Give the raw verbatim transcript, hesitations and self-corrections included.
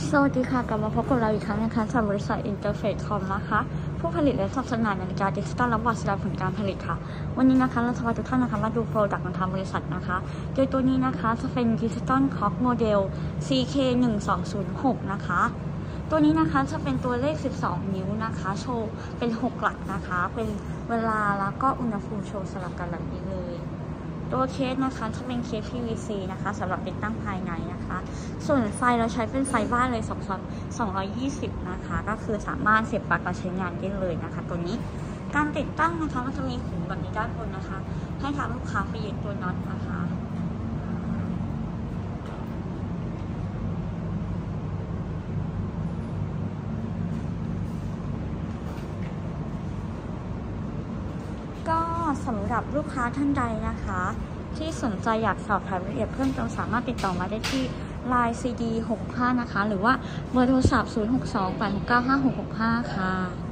สวัสดีค่ะกลับมาพบกับเราอีกครั้งนะคะจากบริษัทอินเตอร์เฟซคอมนะคะผู้ผลิตและจัดจำหน่ายนาฬิกาดิจิตอลและวัดแสดงผลการผลิตค่ะวันนี้นะคะเราจะพาทุกท่านนะคะมาดูโปรดักต์ของทางบริษัทนะคะโดยตัวนี้นะคะจะเป็นดิจิตอลคล็อกโมเดล ซี เค หนึ่งสองศูนย์หก นะคะตัวนี้นะคะจะเป็นตัวเลขสิบสองนิ้วนะคะโชว์เป็นหกหลักนะคะเป็นเวลาแล้วก็อุณหภูมิโชว์สลับกันแบบนี้เลยตัวเคสนะคะจะเป็นเคส พี วี ซี นะคะสำหรับติดตั้งภายในนะคะส่วนไฟเราใช้เป็นไฟบ้านเลยสองร้อยยี่สิบนะคะก็คือสามารถเสียบปลั๊กมาใช้งานได้เลยนะคะตัวนี้การติดตั้งนะคะก็จะมีขุมแบบนี้ด้านบนนะคะให้ทางลูกค้าไปยึดตัวน็อตนะคะก็สำหรับลูกค้าท่านใดนะคะที่สนใจอยากสอบถามรายละเอียดเพิ่มเติมสามารถติดต่อมาได้ที่ ไลน์ ซี ดี หกห้านะคะหรือว่าเบอร์โทรศัพท์ศูนย์ หก สอง แปด หก เก้า ห้า หก หก ห้าค่ะ